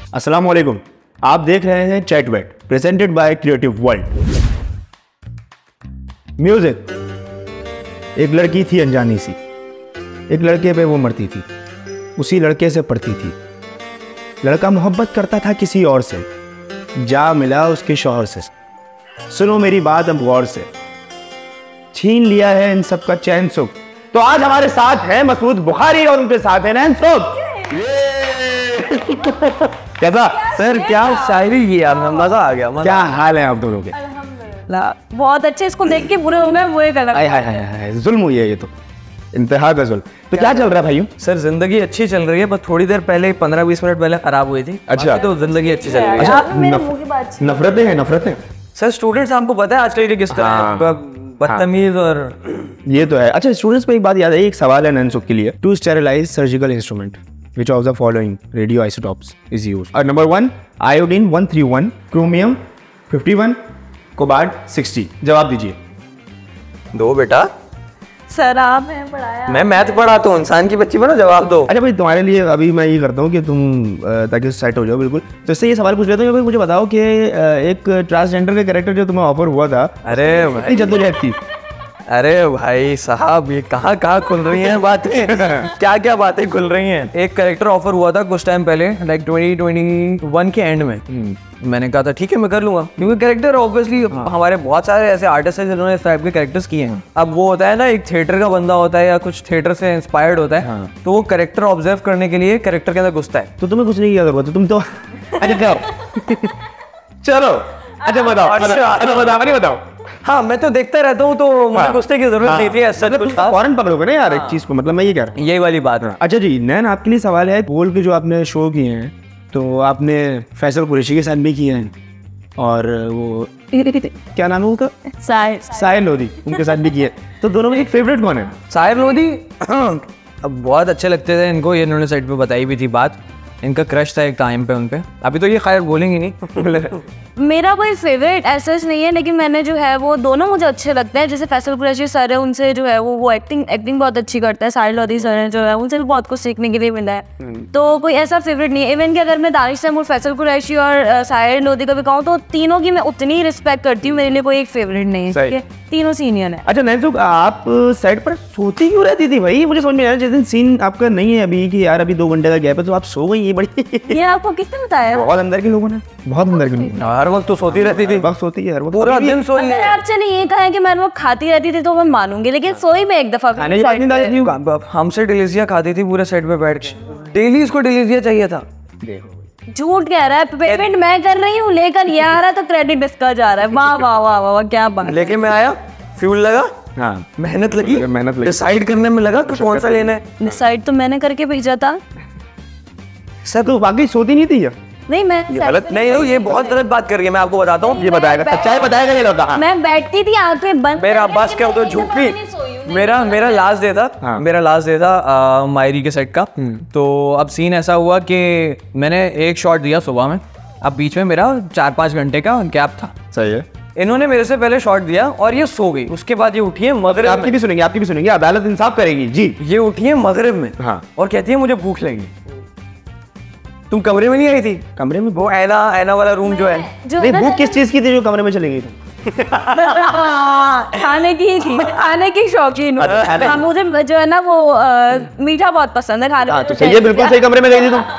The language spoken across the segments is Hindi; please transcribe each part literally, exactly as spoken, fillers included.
अस्सलाम वालेकुम, आप देख रहे हैं चैटवेट presented by creative world. Music. एक लड़की थी अनजानी सी, एक लड़के पे वो मरती थी, उसी लड़के से पढ़ती थी। लड़का मोहब्बत करता था किसी और से, जा मिला उसके शौहर से। सुनो मेरी बात अब गौर से, छीन लिया है इन सब का चैन सुख। तो आज हमारे साथ है मसूद बुखारी और उनके साथ है नैन सुख। कैसा सर, क्या शायरी की यार, मजा आ गया। क्या हाल है आप दोनों के? बहुत अच्छे। इसको देख के बुरे हो गए, वो एक अलग हाय हाय हाय हाय, जुल्म हुई है ये तो, इंतहा का जुल्म। तो क्या चल रहा है भाइयों? सर जिंदगी अच्छी चल रही है, बस थोड़ी देर पहले पंद्रह बीस मिनट पहले खराब हुई थी। अच्छा, तो जिंदगी अच्छी चल रही है। अच्छा, नफरतें हैं नफरतें सर स्टूडेंट्स आपको पता है आजकल किस तरह बदतमीज और ये तो है। अच्छा, स्टूडेंट्स पे एक बात याद है, एक सवाल है नैन सुख के लिए। To sterilise surgical instrument which of the following radioisotopes is used? Uh, number one, iodine one thirty-one, chromium fifty-one, cobalt sixty. जवाब दीजिए। दो बेटा। सर आप हैं पढ़ाया। मैं मैथ पढ़ाता हूँ, इंसान की बच्ची बनो, जवाब दो। अच्छा भाई, तुम्हारे लिए अभी मैं ये करता हूँ कि तुम ताकि सेट हो जाओ बिल्कुल, तो इससे ये सवाल पूछ लेता हूँ कि मुझे बताओ कि एक ट्रांसजेंडर का कैरेक्टर जो तुम्हें ऑफर हुआ था, अरे भाई जद्दोजहद थी। अरे भाई साहब, ये कहाँ कहाँ खुल रही हैं बातें क्या क्या बातें खुल रही हैं। एक कैरेक्टर ऑफर हुआ था कुछ टाइम पहले, लाइक ट्वेंटी ट्वेंटी वन के एंड में। मैंने कहा था ठीक है मैं कर लूंगा, क्योंकि कैरेक्टर ऑब्वियसली हमारे बहुत सारे ऐसे आर्टिस्ट हैं जिन्होंने इस टाइप के कैरेक्टर्स किए हैं। अब वो होता है ना, एक थिएटर का बंदा होता है या कुछ थिएटर से इंस्पायर्ड होता है, हाँ। तो वो कैरेक्टर ऑब्जर्व करने के लिए कैरेक्टर के अंदर घुसता है। तो तुम्हें कुछ नहीं किया जरूरत, तुम तो अच्छा क्या चलो अच्छा बताओ, अच्छा बताओ, नहीं बताओ। हाँ, मैं तो देखता रहता हूँ, तो मुझे घुसने की जरूरत नहीं थी। मतलब फौरन पकड़ोगे ना यार एक चीज को, मतलब मैं ये कह रहा हूँ, यही वाली बात है। अच्छा जी नैन, आपके लिए सवाल है, गोल के जो आपने शो किए हैं, तो आपने फैसल कुरैशी के साथ भी किए हैं, और वो क्या नाम है उनका, साहिर लोधी, उनके साथ भी किए। तो दोनों में एक फेवरेट कौन है? साहिर लोधी अब बहुत अच्छे लगते थे इनको, ये इन्होंने साइड पे बताई भी थी बात। इनका क्रश था एक टाइम पे उन पे, अभी तो ये खैर बोलेंगे नहीं। मेरा कोई फेवरेट ऐसा नहीं है, लेकिन मैंने जो है वो दोनों मुझे अच्छे लगते हैं। जैसे फैसल कुरैशी सर है, उनसे जो है वो वो एक्टिंग एक्टिंग बहुत अच्छी करता है। साहिर लोधी सर है जो है, उनसे भी बहुत कुछ सीखने के लिए मिला है। तो कोई ऐसा फेवरेट नहीं है। इवन कि अगर मैं दानिश तैमूर, फैसल कुरैशी और साहिर लोधी का भी कहूँ, तो तीनों की मैं उतनी रिस्पेक्ट करती हूँ। मेरे लिए कोई एक फेवरेट नहीं है, तीनों सीनियर है। अच्छा नैन सुख, आप सेट पर सोती क्यों रहती थी भाई? मुझे समझ में आया, जिस दिन सीन आपका नहीं है अभी कि यार अभी दो घंटे का गैप है, तो आप सो गई? ये बड़ी ये आपको किसने बताया? बहुत अंदर के लोगों ने, बहुत अंदर के लोग। हर वक्त तो सोती रहती थी, वक्त सोती है हर वक्त, पूरा दिन सोई। अगर आपसे नहीं ये कहा है कि मैं वो खाती रहती थी तो मैं मानूंगी, लेकिन सोई में एक दफा हमसे डिलीजिया खाती थी पूरे सेट पे बैठ के। डेली इसको डिलीजिया चाहिए था। झूठ कह रहा है, पेमेंट मैं कर रही हूँ, लेकर ये आ रहा तो क्रेडिट इसका जा रहा है। वाह वाह वाह वाह, क्या बात। लेके मैं आया, फ्यूल लगा, हाँ मेहनत लगी, मेहनत लगी, डिसाइड करने में लगा कि कौन सा लेना है। डिसाइड तो मैंने करके भेजा था सर। तो वाकई सोती नहीं थी? नहीं, मैं गलत नहीं हूँ, ये बहुत गलत बात कर रही है। मैं आपको बताता हूँ, ये बताएगा, सच्चाई बताएगा ये लोग। मैं बैठती थी आंखें बंद, मेरा बस क्या होता है, झूठ भी। मेरा मेरा लास्ट डे था, हाँ। मेरा लास्ट डे था मायरी के सेट का। तो अब सीन ऐसा हुआ कि मैंने एक शॉट दिया सुबह में, अब बीच में मेरा चार पाँच घंटे का गैप था। सही है। इन्होंने मेरे से पहले शॉट दिया और ये सो गई। उसके बाद ये उठी है मगरिब, आपकी भी सुनेंगे, आपकी भी सुनेंगे, अदालत इंसाफ करेगी जी। ये उठी है मगरिब में, हाँ। और कहती है मुझे भूख लगी। तुम कमरे में नहीं आई थी? कमरे में वो ऐना ऐना वाला रूम जो है, नहीं भूख किस चीज की थी जो कमरे में चली गई तुम? खाने की थी, खाने की शौकीन हूँ। मुझे जो है ना वो मीठा बहुत पसंद है खाने। तो सही है, बिल्कुल सही कमरे में गई थी तुम।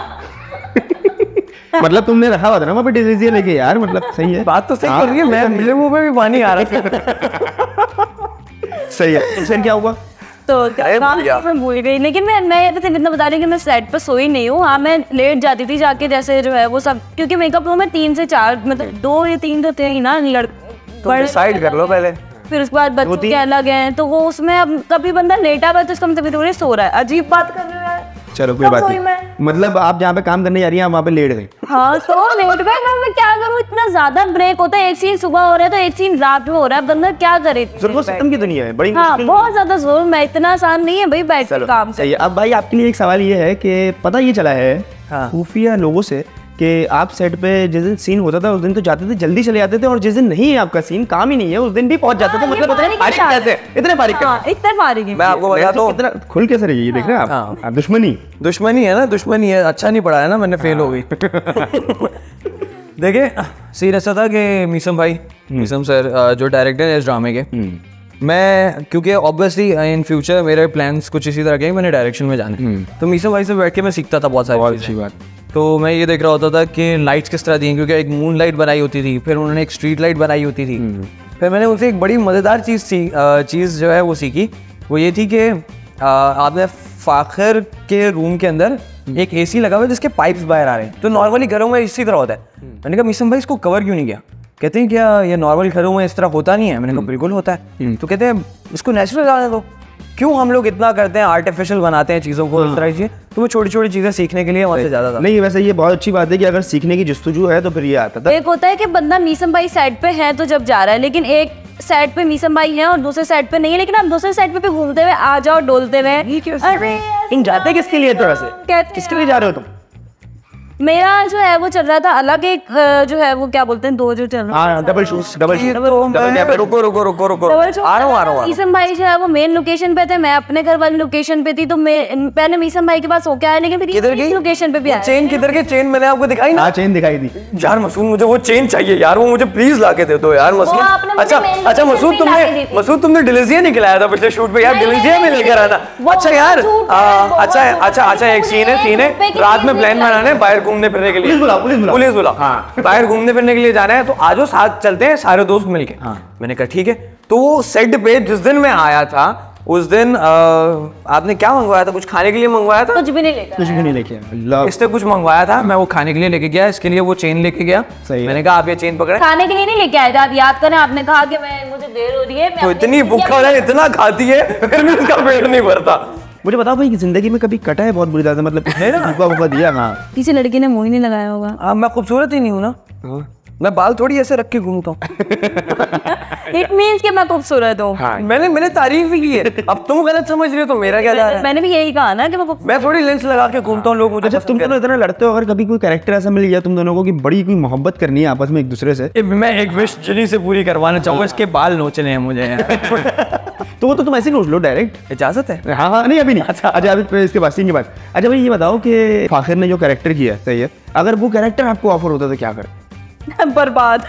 मतलब तुमने रखा हुआ था ना वहाँ पे डिलीजिया लेके यार, मतलब सही है, बात तो सही कर रही है। मैं मेरे मुंह में भी पानी आ रहा था। सही है। फिर क्या हुआ? तो मैं भूल गई, लेकिन मैं मैं इतना बता रही हूँ कि मैं सेट पर सोई नहीं हूँ। हाँ, मैं लेट जाती थी जाके, जैसे जो है वो सब, क्योंकि मेकअप रूम में तीन से चार, मतलब दो या तीन तो थे ही ना लड़के। तो डिसाइड कर लो पहले, फिर उसके बाद बच्चों के अलग हैं, तो वो उसमें अब कभी बंदा लेटा हुआ तो उसका मतलब थोड़ी सो रहा है। अजीब बात कर रहे हैं। चलो कोई बात नहीं, मतलब आप जहाँ पे काम करने जा रही हैं आप वहाँ पे लेट गए? हाँ, तो लेट गए। मैं, मैं क्या करूँ, इतना ज्यादा ब्रेक होता है, एक सीन सुबह हो रहा है तो एक सीन रात में हो रहा है, बंदा क्या करे। सितम की दुनिया है बड़ी। हाँ, बहुत ज्यादा जोर में, इतना आसान नहीं है भाई बैठ के काम। सही है। अब भाई आपके लिए एक सवाल ये है कि पता ये चला है खुफिया लोगों से कि आप सेट पे जिस दिन सीन होता था उस दिन तो जाते थे, जल्दी चले जाते थे, और जिस दिन नहीं है आपका सीन, काम ही नहीं है, उस दिन भी पहुंच जाते थे। मतलब पता नहीं बारीक क्या कैसे, इतने बारीक कैसे? इतने बारीक मैं आपको बताता हूँ इतना खुल कैसे रही है, ये देख रहे हैं आप? आप दुश्मनी दुश्मनी है ना, दुश्मनी है, अच्छा नहीं पढ़ा है ना मैंने, फेल हो गई। देखिए सीन ऐसा था कि मीसम भाई, मीसम सर जो डायरेक्टर है इस ड्रामे के, मैं क्योंकि ऑब्वियसली इन फ्यूचर मेरे प्लान्स कुछ इसी तरह के, मैंने डायरेक्शन में जाना, तो मीसम भाई से बैठ के मैं सीखता था बहुत सारी अच्छी बात। तो मैं ये देख रहा होता था कि लाइट्स किस तरह दी हैं, क्योंकि एक मून लाइट बनाई होती थी, फिर उन्होंने एक स्ट्रीट लाइट बनाई होती थी। फिर मैंने उनसे एक बड़ी मज़ेदार चीज़ सी चीज़ जो है वो सीखी, वो ये थी कि आपने फाखर के रूम के अंदर एक एसी लगा हुआ है जिसके पाइप्स बाहर आ रहे हैं, तो नॉर्मली घरों में इसी तरह होता है। मैंने कहा मीसम भाई इसको कवर क्यों नहीं किया? कहते हैं क्या ये नॉर्मल घरों में इस तरह होता नहीं है? मैंने कहा बिल्कुल होता है। तो कहते हैं इसको नेचुरल लगाने दो, क्यों हम लोग इतना करते हैं, आर्टिफिशियल बनाते हैं चीज़ों को, इस तरह की। तो मैं छोटी छोटी चीज़ें सीखने के लिए वहाँ से ज़्यादा था। नहीं, वैसे ये बहुत अच्छी बात है कि अगर सीखने की जस्तुजू है तो फिर ये आता था। एक होता है कि बंदा मीसम भाई साइड पे है तो जब जा रहा है, लेकिन एक साइड पे मीसम भाई है और दूसरे साइड पे नहीं है, लेकिन आप दूसरे साइड पे भी घूमते हुए आ जाओ, डोलते हुए। अरे तुम जाते किसके लिए तरह से, किसके लिए जा रहे हो तुम? मेरा जो है वो चल रहा था अलग, एक अ, जो है वो क्या बोलते हैं, दो जो चल रहा हाँ, डबल शूज, डबल शूज, रुको रुको रुको रुको रुको डबल शूट। आ रहा हूँ आ रहा हूँ मीसम भाई जो है वो मेन लोकेशन पे थे, मैं अपने घर वाली लोकेशन पे थी, तो मैं पहले मीसम भाई के पास होके आया, लेकिन फिर किधर गई लोकेशन पे भी आया। चेन किधर के? चेन मैंने आपको दिखाई ना हाँ, चेन दिखाई दी यार। मसूद मुझे वो चेन चाहिए यार, वो मुझे प्लीज ला के दे दो यार मसूद। आपने मुझे अच्छा main अच्छा location मसूद पे ला के तुमने दी थी। मसूद तुमने डिलीजिया नहीं खिलाया था पिछले शूट पे यार, नहीं, डिलीजिया में नहीं, लेकर आना। वो अच्छा यार झूठ है, आ, बहुत अच्छा है झूठ अच्छा है। अच्छा एक सीन है सीन है पे की रात में चीज़ प्लान नहीं बनाना है बाहर घूमने फिरने के लिए। पुलिस बुलाओ, पुलिस बुलाओ। पुलिस बुलाओ, हाँ। बाहर घूमने फिरने के लिए जाना है, तो आजो साथ चलते हैं सारे दोस्त मिलके। मैंने कहा ठीक है। तो वो सेट पे जिस दिन मैं आया था उस दिन आ, आपने क्या मंगवाया था? कुछ खाने के लिए मंगवाया था? कुछ भी नहीं लेकर कुछ भी नहीं लेके आया। इसने कुछ मंगवाया था, मैं वो खाने के लिए लेके गया, इसके लिए वो चेन लेके गया। सही है। मैंने कहा आप ये चेन पकड़े। खाने के लिए नहीं लेके आए थे, आप याद करें, आपने कहा कि मैं मुझे देर हो रही है, मैं तो अपनी इतनी भूखा हो रहा है, इतना खाती है, फिर भी उसका पेट नहीं भरता। मुझे बताओ भाई, जिंदगी में कभी कटा है बहुत बुरी तरह, मतलब है ना, भूखा भूखा दिया? हाँ, किसी लड़की ने मुंह ही नहीं लगाया होगा। हाँ मैं खूबसूरत ही नहीं हूँ ना, मैं बाल थोड़ी ऐसे रख के घूमता हूँ। इट मींस कि मैं खूबसूरत हूँ। हाँ। मैंने मैंने तारीफ भी की है, अब तुम गलत समझ रहे हो तो मेरा क्या जा रहा है? मैंने भी यही कहा ना कि मैं खूब- मैं थोड़ी लेंस लगा के घूमता हूँ, लोग मुझे अच्छा, तुम दोनों इतना लड़ते हो, अगर कभी कोई कैरेक्टर ऐसा मिल गया तुम दोनों को कि बड़ी कोई मोहब्बत करनी है आपस में एक दूसरे से, ए, मैं एक विश जिनी से पूरी करवाना चाहूँगा, इसके बाल नोचने हैं मुझे यार। तो वो तो तुम ऐसे ही नोच लो डायरेक्ट। इजाजत है? हाँ हाँ, नहीं अभी नहीं। अच्छा अच्छा, अभी फिर इसके बाद सीन के बाद। अच्छा भाई ये बताओ कि फाखिर ने जो कैरेक्टर किया है, सही है, अगर वो कैरेक्टर आपको ऑफर होता तो क्या कर? बर्बाद।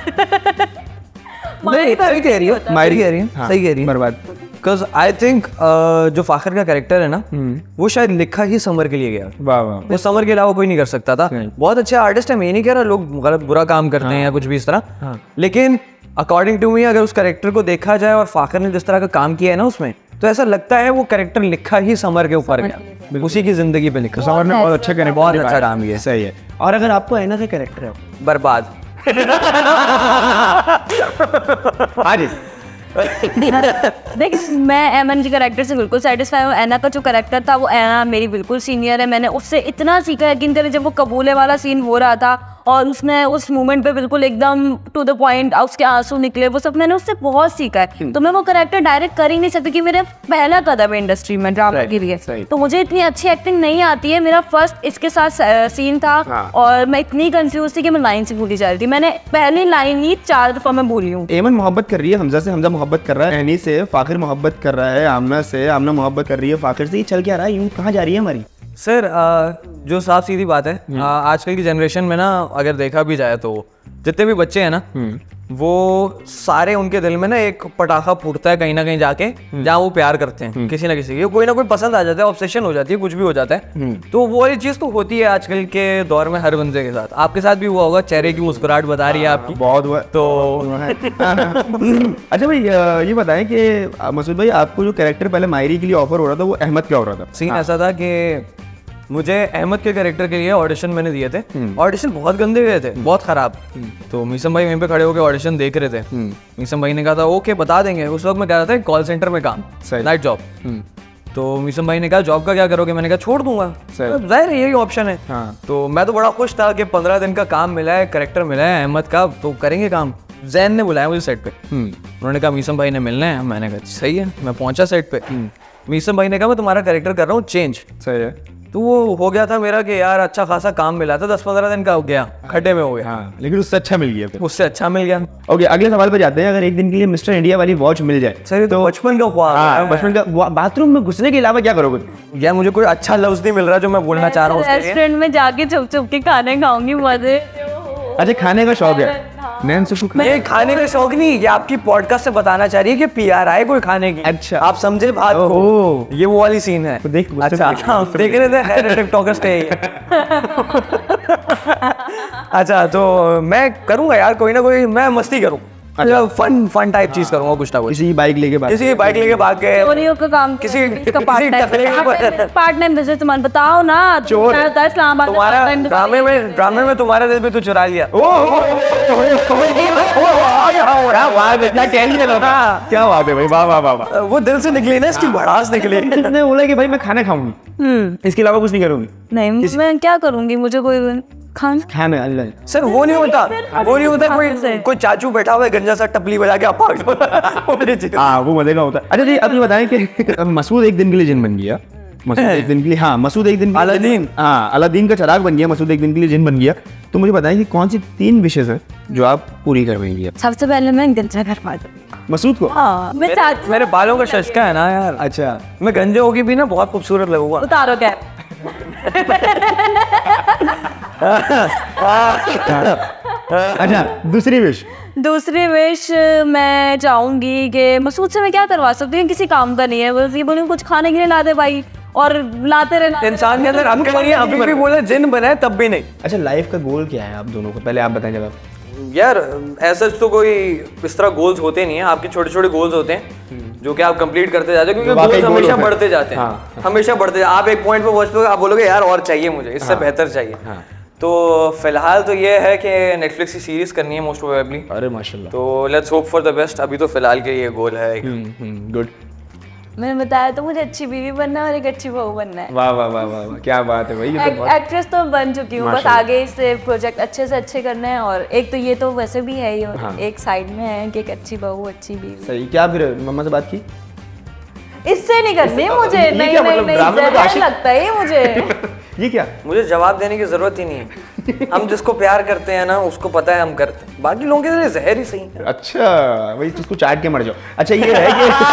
नहीं सही कह रही हो, मायरी सही कह रही है, सही कह रही है। बर्बाद। बिकॉज आई थिंक जो फाखर का कैरेक्टर है ना, वो शायद लिखा ही समर के लिए गया। वाह वाह। वो समर के अलावा कोई नहीं कर सकता था। बहुत अच्छे आर्टिस्ट है, मैं ये नहीं कह रहा लोग गलत बुरा काम करते हैं या कुछ भी इस तरह, लेकिन अकॉर्डिंग टू मी अगर उस कैरेक्टर को देखा जाए और फाखर ने जिस तरह का काम किया है ना उसमें, तो ऐसा लगता है वो कैरेक्टर लिखा ही समर के ऊपर गया, उसी की जिंदगी पे लिखा। समर ने बहुत अच्छा कैरेक्टर, बहुत अच्छा काम किया। सही है। और अगर आपको ऐना से कैरेक्टर है बर्बाद। हाँ जी, देख, मैं एमन के कैरेक्टर से बिल्कुल सेटिस्फाई हूँ। ऐना का जो कैरेक्टर था, वो ऐना मेरी बिल्कुल सीनियर है, मैंने उससे इतना सीखा यकीन करें। जब वो कबूले वाला सीन हो रहा था और उसने उस मोमेंट पे बिल्कुल एकदम टू द पॉइंट उसके आंसू निकले, वो सब मैंने उससे बहुत सीखा है। तो मैं वो कैरेक्टर डायरेक्ट कर ही नहीं सकती कि मेरा पहला कदम है इंडस्ट्री में ड्रामा के लिए, तो मुझे इतनी अच्छी एक्टिंग नहीं आती है। मेरा फर्स्ट इसके साथ सीन था और मैं इतनी कंफ्यूज थी कि मैं लाइन से भूली जा रही थी। मैंने पहली लाइन ही चार दफा मैं भूली हूँ। एमन मोहब्बत कर रही है हमजा से, हमजा मोहब्बत कर रहा है एनी से, फाखिर मोहब्बत कर रहा है आमना से, आमना मोहब्बत कर रही है फाखिर से। ये चल क्या रहा है, यूं कहाँ जा रही है हमारी? सर जो साफ सीधी बात है, आ, आजकल की जनरेशन में ना अगर देखा भी जाए तो जितने भी बच्चे हैं ना, वो सारे उनके दिल में ना एक पटाखा फूटता है कहीं ना कहीं जाके, जहाँ वो प्यार करते हैं किसी ना किसी की, कोई ना कोई पसंद आ जाता है, ऑब्सेशन हो जाती है, कुछ भी हो जाता है। तो वो वाली चीज़ तो होती है आजकल के दौर में हर बंदे के साथ। आपके साथ भी हुआ होगा, चेहरे की मुस्कुराहट बता रही है आपकी। बहुत हुआ तो अच्छा भाई ये बताएं कि मसूद भाई आपको जो कैरेक्टर पहले मायरी के लिए ऑफर हो रहा था वो अहमद क्या हो रहा था? सीन ऐसा था कि मुझे अहमद के कैरेक्टर के लिए ऑडिशन मैंने दिए थे, ऑडिशन बहुत गंदे गए थे, बहुत खराब। तो मीसम भाई वहीं पे खड़े होकर ऑडिशन देख रहे थे। मीसम भाई ने कहा था ओके बता देंगे। उस वक्त मैं कह रहा था कॉल सेंटर में काम, नाइट जॉब। तो मीसम भाई ने कहा जॉब का क्या करोगे? मैंने कहा छोड़ दूंगा, जाहिर है यही ऑप्शन है। तो मैं तो बड़ा खुश था कि पंद्रह दिन का काम मिला है, कैरेक्टर मिला है अहमद का, तो करेंगे काम। जैन ने बुलाया मुझे सेट पे, उन्होंने कहा मीसम भाई ने मिलना है। मैंने कहा सही है। मैं पहुंचा सेट पे, मीसम भाई ने कहा मैं तुम्हारा कैरेक्टर कर रहा हूँ चेंज। सही है। तो वो हो गया था मेरा कि यार अच्छा खासा काम मिला था, दस पंद्रह दिन का हो गया, खड्डे में हो गया। हाँ, लेकिन उससे अच्छा मिल गया फिर। उससे अच्छा मिल गया। ओके, अगले सवाल पे जाते हैं। अगर एक दिन के लिए मिस्टर इंडिया वाली वॉच मिल जाए सर तो बचपन का ख्वाब हाँ, है। बचपन का बाथरूम में घुसने के अलावा क्या करोगे? यार मुझे कोई अच्छा लफ्ज नहीं मिल रहा जो मैं बोलना चाह रहा हूँ उसके लिए। रेस्टोरेंट में जाके छुप छुप के खाने खाऊंगी, मजे। अच्छा, खाने का शौक है नैन सुख? ये खाने का शौक नहीं, ये आपकी पॉडकास्ट से बताना चाह रही है कि पीआर आए कोई खाने की। अच्छा। आप समझे बात को, ये वो वाली सीन है। तो देख, मुझसे अच्छा पूछ। हाँ, देख रहे थे, खैर टिकटॉकर्स पे ही है। अच्छा, तो मैं करूंगा यार कोई ना कोई, मैं मस्ती करूँ, अच्छा फन फन टाइप चीज करूंगा कुछ ना कुछ। किसी की बाइक लेके भाग किसी की बाइक लेके भाग गए, चोरियों का काम, किसी का part time part time business, तुम बताओ ना। चोर। इस्लामाबाद में तुम्हारा part time ड्रामे में ड्रामे में तुम्हारा दिल भी तो चुरा लिया। क्या बात है भाई, वाह वाह वाह वाह। वो दिल से निकली ना, इसकी भड़ास निकली। इसने बोला कि भाई मैं खाना खाऊंगी, हम्म इसके अलावा कुछ नहीं करूंगी। नहीं, मैं क्या करूंगी, मुझे कोई खाना। खाना अल्लाह। सर वो नहीं होता, वो नहीं होता, कोई कोई चाचू बैठा हुआ है गंजा सा टपली बजा के आप भाग जाओ। हाँ, वो मजे का होता है। अच्छा जी, अब ये बताएं कि मसूद एक दिन के लिए जिन बन गया। मसूद एक दिन के लिए, हाँ मसूद एक दिन अलादीन। हाँ, अलादीन का चिराग बन गया, मसूद एक दिन के लिए जिन बन गया। तो मुझे बताएं कि कौन सी तीन विशेष है जो आप पूरी करवाएंगी? सबसे पहले मैं गंजा करवा दूंगी मसूद को। हाँ, मैं चाहती मेरे बालों का शशका है ना यार। अच्छा, मैं गंजे होगी भी ना बहुत खूबसूरत लगूंगा। उतारो क्या। अच्छा, दूसरी विश? दूसरी विश मैं चाहूंगी कि मसूद से मैं क्या करवा सकती हूँ, किसी काम का नहीं है, बस ये बोलूँ कुछ खाने के लिए ला दे भाई, और लाते रहना। इंसान के अंदर अक्ल नहीं है, अभी भी बोले जिन बनाए तब भी नहीं। अच्छा, लाइफ का गोल क्या है आप दोनों को? पहले आप बताएं जब आप। यार ऐसा तो कोई इस तरह गोल्स होते नहीं है, आपके छोटे छोटे गोल्स होते हैं जो कि आप कंप्लीट करते जाते हो, क्योंकि गोल्स हमेशा बढ़ते जाते हैं। हाँ। हमेशा बढ़ते, आप एक पॉइंट पे पहुंच पे आप बोलोगे यार और चाहिए मुझे, इससे हाँ। बेहतर चाहिए। हाँ। तो फिलहाल तो ये है कि नेटफ्लिक्स की सीरीज करनी है मोस्ट प्रोबेबली। अरे माशाल्लाह। तो let's hope for the best. अभी तो फिलहाल के ये गोल है। गुड। मैंने बताया तो मुझे अच्छी बीवी बनना है और एक अच्छी बहू बनना है। वाह वाह वाह वाह वाह, क्या बात है भाई। ये तो एक्ट्रेस तो बन चुकी हूँ, बस आगे से प्रोजेक्ट अच्छे से अच्छे करने हैं, और एक तो ये तो वैसे भी है ही, और हाँ। एक साइड में है कि एक अच्छी बहू अच्छी बीवी। सही। क्या फिर मम्मा से बात की? इससे नहीं करनी मुझे, नहीं नहीं नहीं, जहर लगता है मुझे। ये क्या? मुझे जवाब देने की जरूरत ही नहीं है। हम जिसको प्यार करते हैं ना उसको पता है हम करते हैं, बाकी लोगों के लिए जहर ही सही है। अच्छा, वही तो उसको चाट के मर जाओ। अच्छा, ये है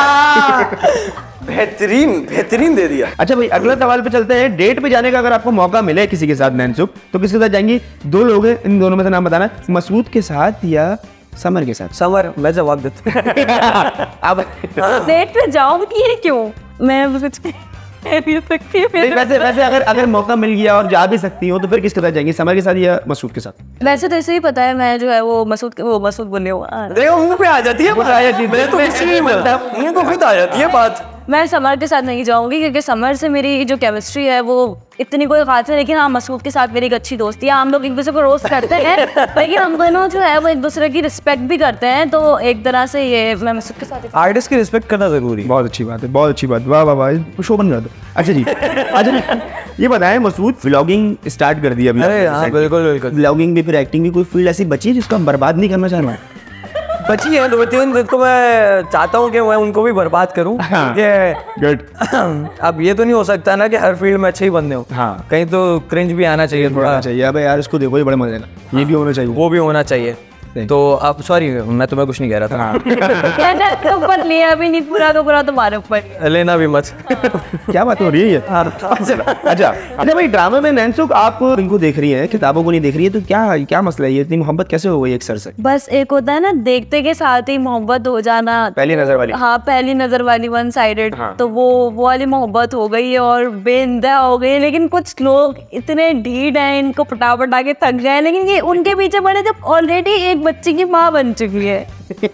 कि बेहतरीन बेहतरीन दे दिया। अच्छा भाई, अगला सवाल पे चलते हैं। डेट पे जाने का अगर आपको मौका मिले किसी के साथ नैनसुख, तो किसके साथ जाएंगी? दो लोग हैं, इन दोनों में से नाम बताना, मसूद के साथ या समर के साथ? समर। मैं जवाब देता अब डेट पे जाऊंगी क्यों, मैं कुछ नहीं सकती। वैसे वैसे अगर अगर मौका मिल गया और जा भी सकती हो तो फिर किसके साथ जाएंगी, समर के साथ या मसूद के साथ? वैसे तो ऐसे ही पता है, मैं जो है वो मसूद वो मसूद बोले हुआ देखो मुंह पे आ जाती है, आ जाती है। मैं तो कुछ नहीं बोलता, मुंह पे खुद आ जाती है बात। मैं समर के साथ नहीं जाऊंगी क्योंकि समर से मेरी जो केमिस्ट्री है वो इतनी कोई खास है, लेकिन हाँ मसूद के साथ मेरी एक अच्छी दोस्ती है। हम लोग एक दूसरे को रोस्ट करते हैं, लेकिन हम दोनों जो है वो एक दूसरे की रिस्पेक्ट भी करते हैं, तो एक तरह से ये मैं मसूद के साथ। आर्टिस्ट की रिस्पेक्ट करना जरूरी है। बहुत अच्छी बात है, बहुत अच्छी बात। वाह वाह वाह, शो बन रहा था। अच्छा जी, अच्छा ये बताएं, मसूद व्लॉगिंग स्टार्ट कर दिया अभी? अरे हाँ बिल्कुल बिल्कुल। व्लॉगिंग भी फिर एक्टिंग भी, कोई फील्ड ऐसी बची है जिसको हम बर्बाद नहीं करना चाह रहे हैं? बची है दो तीन, जिसको मैं चाहता हूँ कि मैं उनको भी बर्बाद करूँ। गुड। अब ये तो नहीं हो सकता ना कि हर फील्ड में अच्छे ही बंदे हो। हाँ, कहीं तो क्रिंज भी आना चाहिए, थोड़ा चाहिए। अबे यार इसको देखो, ये बड़े मजे का, ये भी होना चाहिए, वो भी होना चाहिए। तो अब सॉरी मैं तुम्हें कुछ नहीं कह रहा था। हाँ। ऊपर लिया भी नहीं, पूरा का पूरा तुम्हारे ऊपर, लेना भी मत। क्या बात हो रही है? अच्छा अच्छा भाई, ड्रामे में नैनसुख आप इनको देख रही है, किताबों को नहीं देख रही है, तो क्या क्या मसला है? ये इतनी मोहब्बत कैसे हो गई एक सर से? बस एक होता है ना देखते के साथ ही मोहब्बत हो जाना, पहली नजर वाली। हाँ पहली नजर वाली, वन साइडेड। हाँ। तो वो वो वाली मोहब्बत हो गई है और बेइंतहा हो गई है। लेकिन कुछ लोग इतने ढीठ हैं, इनको पटा पटा के थक गए, लेकिन ये उनके पीछे पड़े जब ऑलरेडी एक बच्चे की माँ बन चुकी है।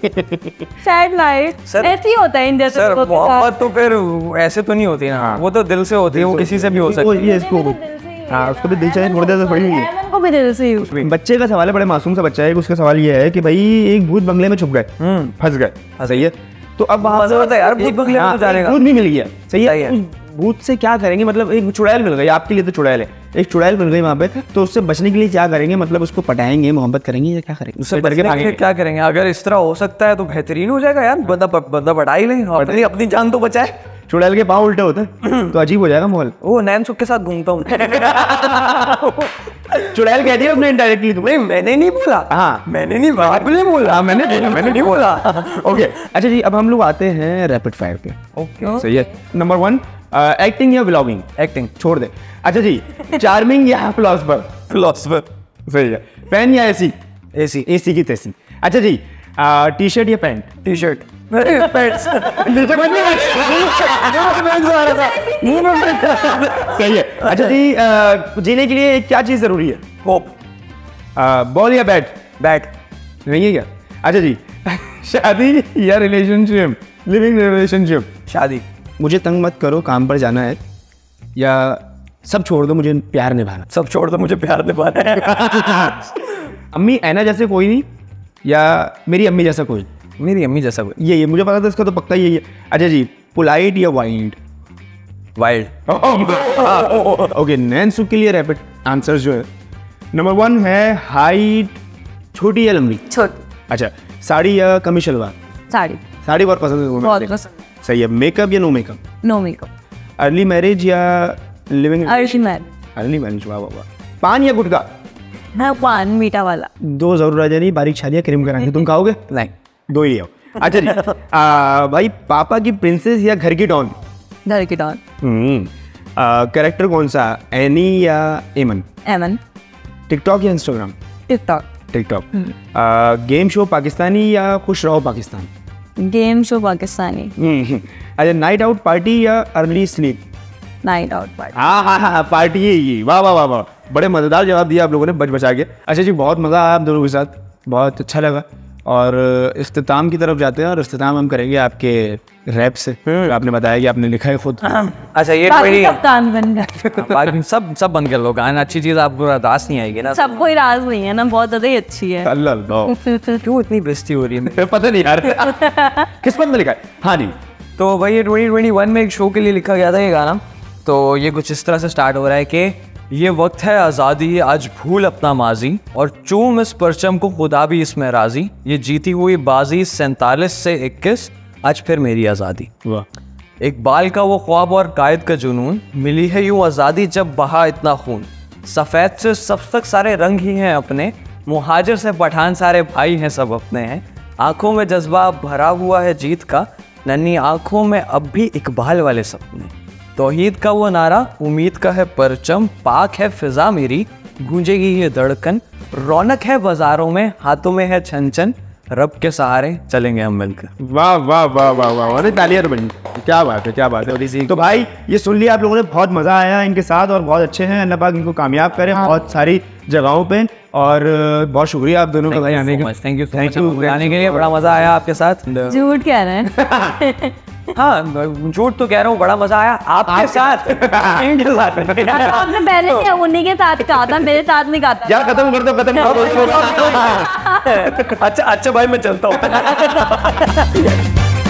Sad life. ऐसे ही होता है इन जैसे सर, मोहब्बत तो फिर ऐसे तो नहीं होती ना। हाँ। वो तो दिल से होती है, वो किसी से भी हो सकती है। ये इसको हाँ, उसको भी दिल चाहिए, थोड़ी देर से पड़ी हुई है। उनको भी दिल से ही। बच्चे का सवाल है, बड़े मासूम सा बच्चा है। उसका सवाल ये है कि भाई एक भूत बंगले में छुप गए, फंस गए, सही है, तो अब वहाँ होता है यार, भूत बंगले में तो जाने का। भूत भी मिल गया, सही है, उस भूत से क्या करेंगे? मतलब एक चुड़ैल मिल गई, आपके लिए तो चुड़ैल है, एक चुड़ैल मिल गई वहाँ पे, तो उससे बचने के लिए क्या करेंगे? मतलब उसको पटाएंगे, मोहब्बत करेंगे या क्या करेंगे? उससे बच के क्या करेंगे? अगर इस तरह हो सकता है तो बेहतरीन हो जाएगा यार, बंदा बंदा पटा ही ले, अपनी अपनी जान तो बचाए। चुड़ैल के पाँव उल्टे होते हैं तो अजीब हो जाएगा माहौल। वो नैन सुख के साथ घूमता हूँ। चुड़ैल कहती है अपने इनडायरेक्टली तुम्हें। मैंने नहीं बोला। हाँ मैंने नहीं बोला। आपने बोला, मैंने मैंने नहीं बोला। ओके अच्छा जी, अब हम लोग आते हैं रैपिड फायर पे। ओके सही है। नंबर वन, एक्टिंग या व्लॉगिंग? एक्टिंग छोड़ दे। अच्छा जी, चार्मिंग या फिलोसफर? फिलोसफर। सही है। पेन या एसी? एसी। एसी की तैसी। अच्छा जी, टी शर्ट या पैंट? T shirt. सही है। अच्छा जी, अ, जीने के लिए क्या चीज जरूरी है? होप। बॉल या बैट? बैट। नहीं है क्या? अच्छा जी, शादी या रिलेशनशिप? Living relationship? शादी। मुझे तंग मत करो, काम पर जाना है, या सब छोड़ दो, मुझे प्यार निभाना। सब छोड़ दो, मुझे प्यार निभाना है। अम्मी ऐना जैसे कोई नहीं, या मेरी अम्मी जैसा कोई? मेरी अम्मी जैसा कोई। ये ये मुझे पता था, इसका तो पक्का यही है। अच्छा जी, पोलाइट या वाइल्ड? वाइल्ड। ओके, नैनसुख के लिए रैपिड आंसर्स जो है, नंबर वन है हाइट, छोटी या लंबी? छोटी। अच्छा, साड़ी या कमीज शलवार? साड़ी। साड़ी बहुत पसंद है तुम्हें? बहुत पसंद। सही है। मेकअप या no makeup? No makeup. Early marriage या living? Early marriage. Early marriage. वाह वाह वाह। पान या गुटखा? हाँ, पान मीठा वाला। दो जरूर आ जानी, बारीक छालियाँ क्रीम कराएंगे, तुम खाओगे? नहीं। दो ही आओ। अच्छा जी, आ, भाई पापा की प्रिंसेस या घर की डॉन? घर की डॉन। कैरेक्टर कौन सा, एनी या एमन? एमन। टिकटॉक या Instagram? TikTok. TikTok. Game show Pakistani या खुश रहो पाकिस्तान? Game show Pakistani. हम्म, अच्छा, नाइट आउट पार्टी या early sleep? Night out party. हाँ हाँ हाँ, पार्टी है ये। वाह वाह वाह वाह, बड़े मजेदार जवाब दिया आप लोगों ने, बच बचा के। अच्छा जी, बहुत मजा आया आप दोनों के साथ, बहुत अच्छा लगा। और इख्तिताम की तरफ जाते हैं, और इख्तिताम हम करेंगे आपके रैप से। आपने बताया कि आपने लिखा है खुद। अच्छा, ये बाकी कप्तान बन गए। बाकी सब सब बन कर लो गाना। अच्छी चीज आपको रास नहीं आएगी ना। सब कोई राज नहीं है ना, बहुत ज्यादा ही अच्छी है। अल्लाह अल्लाह, क्यों इतनी बेइज्जती हो रही है? पता नहीं यार, किस्मत में लिखा है। हाँ जी, तो भाई ये ट्वेंटी ट्वेंटी वन में एक शो के लिए लिखा गया था ये गाना। तो ये कुछ इस तरह से स्टार्ट हो रहा है कि ये वक्त है आज़ादी, आज भूल अपना माजी, और चूम इस परचम को खुदा भी इसमें राजी। ये जीती हुई बाजी सैंतालीस से इक्कीस, आज फिर मेरी आज़ादी। वाह। एक बाल का वो ख्वाब और कायद का जुनून, मिली है यूं आज़ादी जब बहा इतना खून। सफ़ेद से सब तक सारे रंग ही हैं अपने, मुहाजिर से पठान सारे भाई हैं सब अपने हैं। आंखों में जज्बा भरा हुआ है जीत का, नन्ही आंखों में अब भी इकबाल वाले सपने। तौहीद का वो नारा, उम्मीद का है परचम, पाक है फिजा मेरी, गूंजेगी ये धड़कन। रौनक है बाजारों में, हाथों में है छन छन, रब के सहारे चलेंगे हम मिलकर। वाह वाह वाह वाह वाह, अरे तालियां तो बनी। क्या बात है, क्या बात है। तो भाई ये सुन लिया आप लोगों ने, बहुत मजा आया इनके साथ, और बहुत अच्छे हैं। अल्लाह पाक इनको कामयाब करे बहुत सारी जगहों पे। और बहुत शुक्रिया आप दोनों का भाई आने का। थैंक यू सो मच आने के लिए, बड़ा मजा आया आपके साथ। झूठ कह रहे हैं। हाँ, झूठ तो कह रहा हूँ, बड़ा मजा आया आपके साथ। इनके साथ आपने पहले क्या उन्हीं के साथ कहा था, मेरे साथ नहीं कहा था। यार खत्म कर दो, खत्म कर दो। अच्छा अच्छा भाई, मैं चलता हूँ।